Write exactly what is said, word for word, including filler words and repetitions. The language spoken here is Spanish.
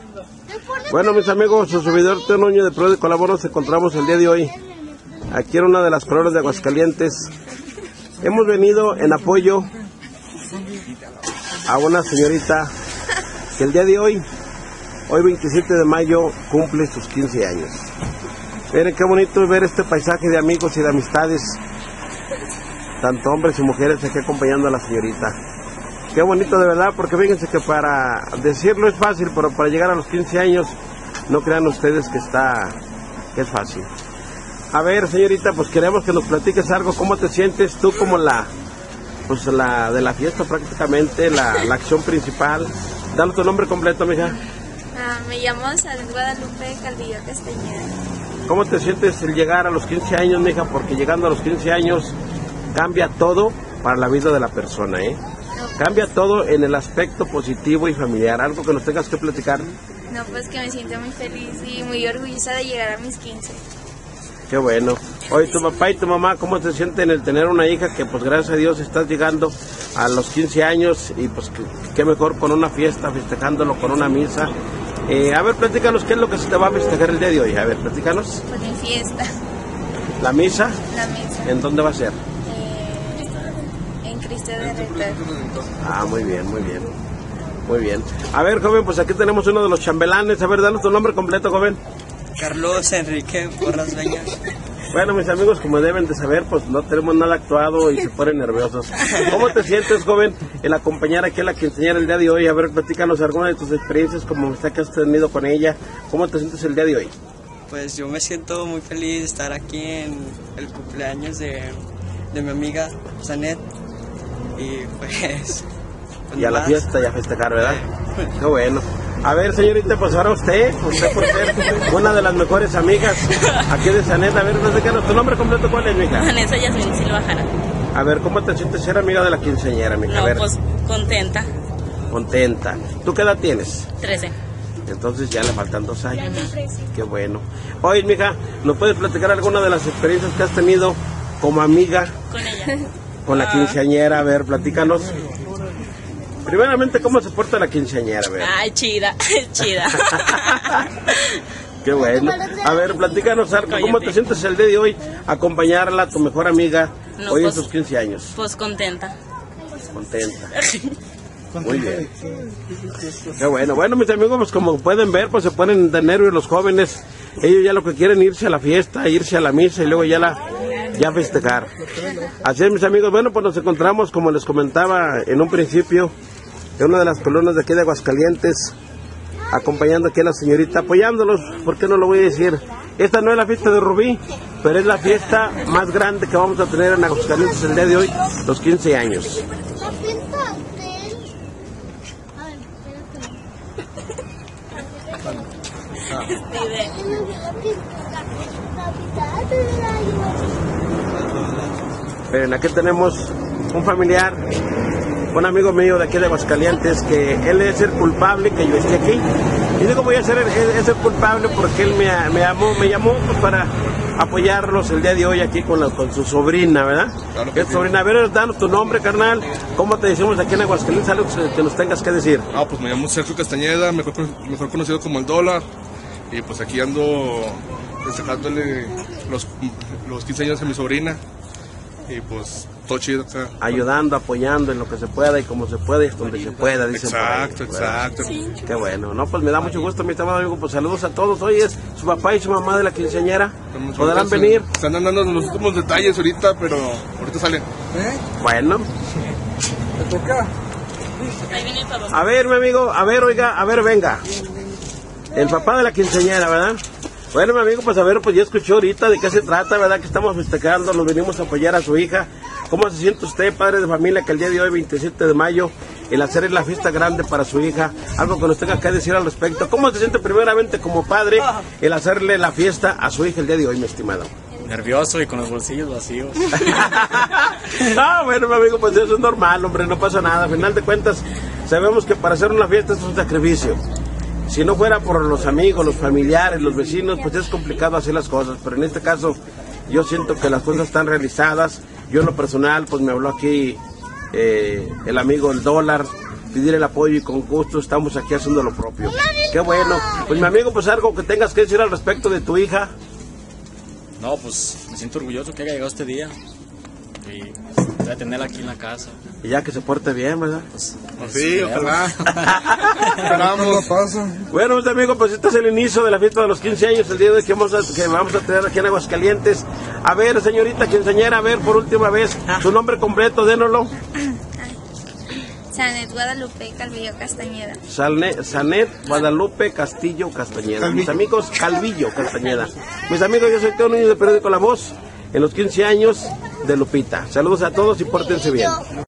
Bueno, mis amigos, su servidor Teo Nuño de Pro de Colaboro, nos encontramos el día de hoy aquí en una de las colonias de Aguascalientes. Hemos venido en apoyo a una señorita que el día de hoy, hoy veintisiete de mayo, cumple sus quince años. Miren qué bonito es ver este paisaje de amigos y de amistades, tanto hombres y mujeres aquí acompañando a la señorita. Qué bonito de verdad, porque fíjense que para decirlo es fácil, pero para llegar a los quince años, no crean ustedes que está, que es fácil. A ver, señorita, pues queremos que nos platiques algo. ¿Cómo te sientes tú como la, pues la de la fiesta prácticamente, la, la acción principal? Danos tu nombre completo, mija. Ah, me llamo Salud Guadalupe Calvillo Castañeda. ¿Cómo te sientes el llegar a los quince años, mija? Porque llegando a los quince años cambia todo para la vida de la persona, ¿eh? Cambia todo en el aspecto positivo y familiar. ¿Algo que nos tengas que platicar? No, pues que me siento muy feliz y muy orgullosa de llegar a mis quince. Qué bueno. Oye, tu papá y tu mamá, ¿cómo se sienten el tener una hija que, pues gracias a Dios, estás llegando a los quince años y pues qué mejor con una fiesta, festejándolo con una misa? Eh, a ver, platícanos, ¿qué es lo que se te va a festejar el día de hoy? A ver, platícanos. Pues mi fiesta. ¿La misa? La misa. ¿En dónde va a ser? Eh, en Cristo de Redentor. Ah, muy bien, muy bien. Muy bien. A ver, joven, pues aquí tenemos uno de los chambelanes. A ver, danos tu nombre completo, joven. Carlos Enrique Porras Beñas. Bueno, mis amigos, como deben de saber, pues no tenemos nada actuado y se ponen nerviosos. ¿Cómo te sientes, joven, el acompañar aquí a la quinceañera el día de hoy? A ver, platícanos alguna de tus experiencias, como está que has tenido con ella. ¿Cómo te sientes el día de hoy? Pues yo me siento muy feliz de estar aquí en el cumpleaños de, de mi amiga Zanet. Y pues... Y a la fiesta y a festejar, ¿verdad? Qué bueno. A ver, señorita, pues ahora usted, usted por ser una de las mejores amigas aquí de Zanet. A ver, platícanos, ¿tu nombre completo cuál es, mija? Vanessa Yasmin Silva Jara. A ver, ¿cómo te sientes ser amiga de la quinceañera, mija? No, A ver. pues contenta. Contenta. ¿Tú qué edad tienes? trece. Entonces ya le faltan dos años. Qué bueno. Oye, mija, ¿nos puedes platicar alguna de las experiencias que has tenido como amiga Con ella. con la quinceañera? A ver, platícanos. Primeramente, ¿cómo se porta la quinceañera? A ver. Ay, chida, chida. Qué bueno. A ver, platícanos algo. ¿Cómo te sientes el día de hoy acompañarla a tu mejor amiga No, hoy pues, en sus quince años? Pues contenta. Contenta. Muy bien. Qué bueno. Bueno, mis amigos, pues como pueden ver, pues se ponen de nervios los jóvenes. Ellos ya lo que quieren irse a la fiesta, irse a la misa y luego ya la ya festejar. Así es, mis amigos. Bueno, pues nos encontramos, como les comentaba en un principio, en una de las colonias de aquí de Aguascalientes, acompañando aquí a la señorita, apoyándolos. ¿Por qué no lo voy a decir? Esta no es la fiesta de Rubí, pero es la fiesta más grande que vamos a tener en Aguascalientes el día de hoy, los quince años. Miren, aquí tenemos un familiar, un amigo mío de aquí de Aguascalientes, que él es el culpable que yo esté aquí. Y digo, voy a ser el, es el culpable porque él me, me llamó, me llamó pues, para apoyarlos el día de hoy aquí con, la, con su sobrina, ¿verdad? Claro que sí. Sobrina, a ver, danos tu nombre, carnal. ¿Cómo te decimos aquí en Aguascalientes? Algo que nos tengas que decir. Ah, pues me llamo Sergio Castañeda, mejor, mejor conocido como el Dólar. Y pues aquí ando festejándole los, los quince años a mi sobrina. Y pues todo chido acá. Ayudando, apoyando en lo que se pueda y como se puede y donde se pueda, dicen. Exacto, por ahí, exacto. Sí. Qué bueno, no, pues me da mucho gusto, mi estimado amigo, pues saludos a todos. Hoy es su papá y su mamá de la quinceañera. ¿Podrán se, venir? Se andan dando los últimos detalles ahorita, pero ahorita salen. ¿Eh? Bueno. ¿Te toca? Ahí viene el papá. A ver, mi amigo, a ver, oiga, a ver, venga. El papá de la quinceañera, ¿verdad? Bueno, mi amigo, pues a ver, pues ya escuchó ahorita de qué se trata, ¿verdad? Que estamos festejando, nos venimos a apoyar a su hija. ¿Cómo se siente usted, padre de familia, que el día de hoy, veintisiete de mayo, el hacer la fiesta grande para su hija? Algo que nos tenga que decir al respecto. ¿Cómo se siente primeramente como padre el hacerle la fiesta a su hija el día de hoy, mi estimado? Nervioso y con los bolsillos vacíos. Ah, bueno, mi amigo, pues eso es normal, hombre, no pasa nada. A final de cuentas, sabemos que para hacer una fiesta es un sacrificio. Si no fuera por los amigos, los familiares, los vecinos, pues es complicado hacer las cosas. Pero en este caso, yo siento que las cosas están realizadas. Yo en lo personal, pues me habló aquí eh, el amigo El Dólar, pedir el apoyo y con gusto estamos aquí haciendo lo propio. Qué bueno. Pues mi amigo, pues algo que tengas que decir al respecto de tu hija. No, pues me siento orgulloso que haya llegado este día. Y voy a tenerla aquí en la casa. Y ya que se porte bien, ¿verdad? Pues, Sí, ojalá. Esperamos. Bueno, mis amigos, pues este es el inicio de la fiesta de los quince años, el día de hoy que vamos a, que vamos a tener aquí en Aguascalientes. A ver, señorita quinceañera, a ver, por última vez, su nombre completo, dénoslo. Sanet Guadalupe Calvillo Castañeda. Salne, Sanet Guadalupe Castillo Castañeda. Mis amigos, Calvillo Castañeda. Mis amigos, yo soy Teo Núñez del periódico La Voz, en los quince años de Lupita. Saludos a todos y pórtense bien.